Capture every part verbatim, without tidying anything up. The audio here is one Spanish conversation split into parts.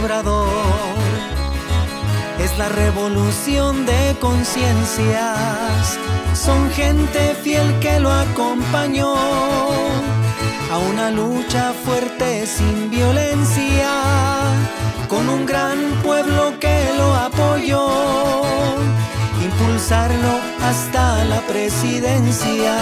Obrador. Es la revolución de conciencias, son gente fiel que lo acompañó a una lucha fuerte sin violencia, con un gran pueblo que lo apoyó, impulsarlo hasta la presidencia.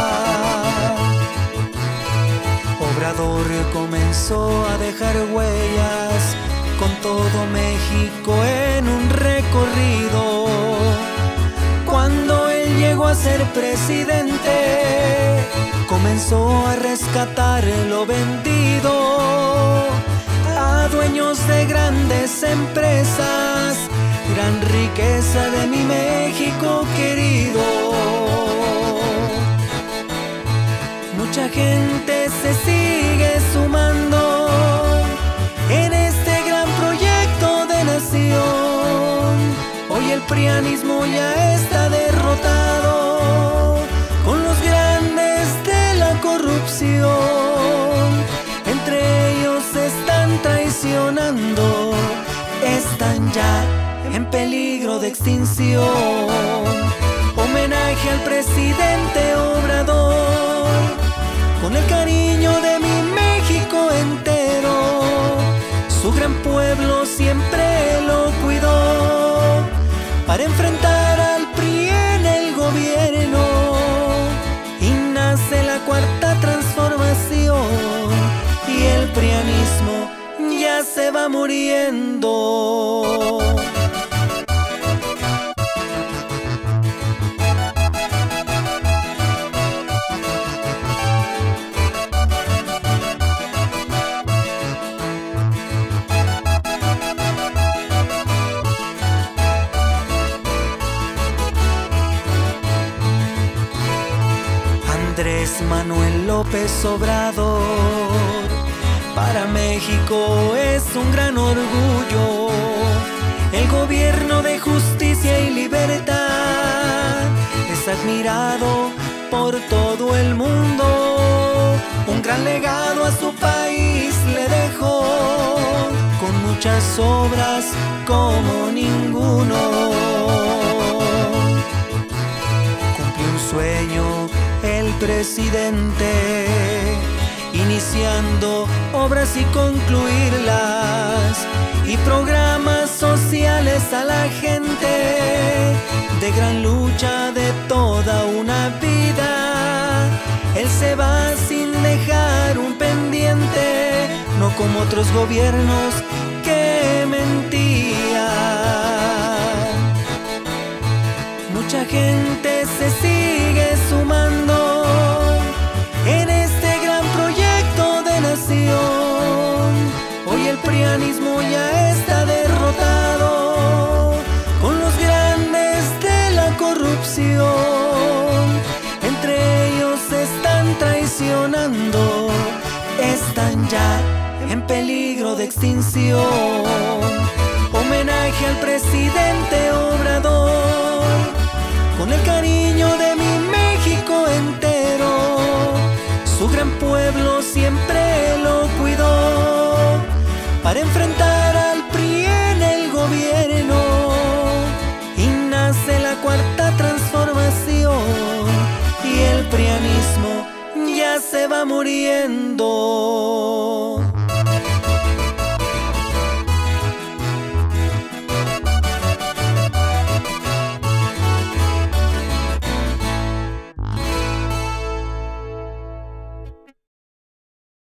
Obrador comenzó a dejar huellas con todo México en un recorrido. Cuando él llegó a ser presidente, comenzó a rescatar lo vendido a dueños de grandes empresas, gran riqueza de mi México querido. Mucha gente se sigue sumando en este gran proyecto de nación. Hoy el prianismo ya está derrotado con los grandes de la corrupción. Entre ellos se están traicionando, están ya en peligro de extinción. Homenaje al presidente Obrador, con el cariño de mi México entero. Su gran pueblo siempre lo cuidó para enfrentar al P R I en el gobierno. Y nace la cuarta transformación y el prianismo ya se va muriendo. Andrés Manuel López Obrador, para México es un gran orgullo. El gobierno de justicia y libertad es admirado por todo el mundo. Un gran legado a su país le dejó, con muchas obras como ninguno. Cumplió un sueño el presidente, iniciando obras y concluirlas, y programas sociales a la gente, de gran lucha de toda una vida. Él se va sin dejar un pendiente, no como otros gobiernos que mentían. Mucha gente se sigue sumando en este gran proyecto de nación. Hoy el prianismo ya está derrotado con los grandes de la corrupción. Entre ellos se están traicionando, están ya en peligro de extinción. Homenaje al presidente Obrador, con el cariño de mi México entero. Su gran pueblo siempre lo cuidó para enfrentar al P R I en el gobierno. Y nace la cuarta transformación y el prianismo ya se va muriendo.